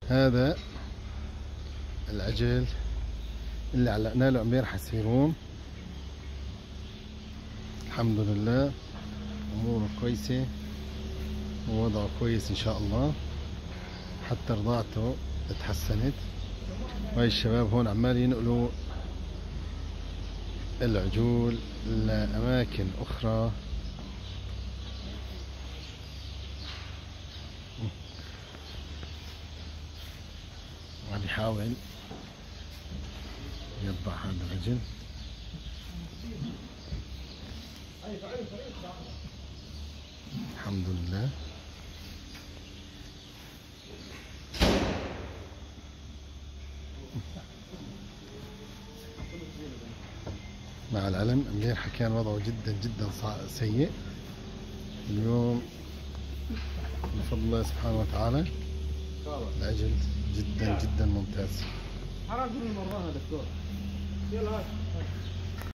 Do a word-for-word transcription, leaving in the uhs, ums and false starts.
هذا العجل اللي علقنا له امبارح السيروم. الحمد لله اموره كويسه ووضعه كويس ان شاء الله، حتى رضاعته اتحسنت. وهي الشباب هون عمال ينقلوا العجول لاماكن اخرى. وعم يحاول يرضع هذا العجل. الحمد لله. مع العلم امبارح كان وضعه جدا جدا سيء، اليوم بفضل الله سبحانه وتعالى العجل جدا جدا ممتاز. حرام المرة دكتور. يلا